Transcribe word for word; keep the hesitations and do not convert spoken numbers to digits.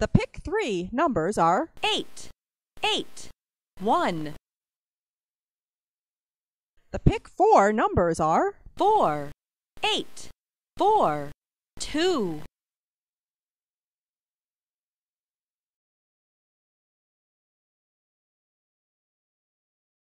The pick three numbers are eight, eight, one. The pick four numbers are four, eight, four, two.